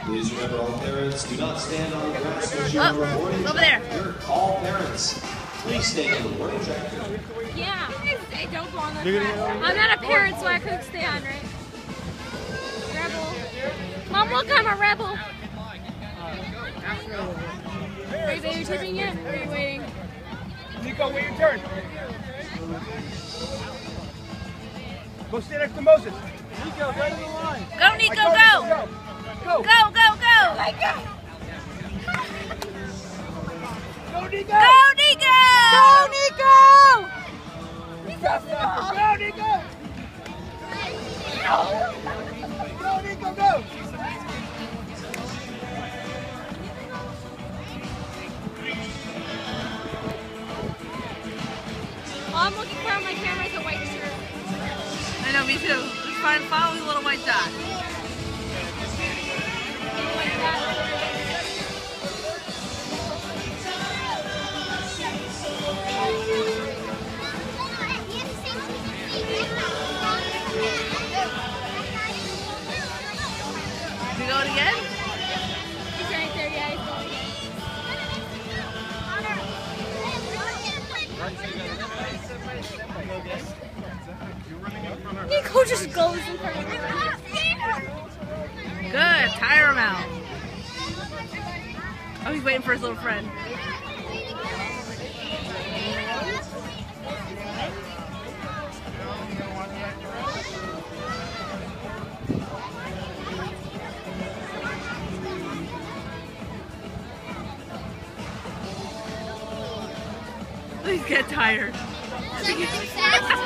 Please remember, all parents, do not stand on the grass when you are reporting. Over there. All parents, please stay on the warning track. Yeah. Hey, don't go on the grass. I'm not a parent, so I couldn't stay on, right? Rebel. Mom, look, I'm a rebel. Are you baby tipping yet? Or are you waiting? Niko, wait your turn. Go stand next to Moses. Niko, go to the line. Go, Niko, go! Go. Go, go, go! Go, Niko! Go, Niko! Go, Niko! Go, Niko! Go, Niko, go! All I'm looking for on my camera is a white shirt. I know, me too. Just follow the little white dot. You go it again? He's right there, yeah, he's going again. Niko just goes in front of me. Good, tire him out. Oh, he's waiting for his little friend. Please get tired.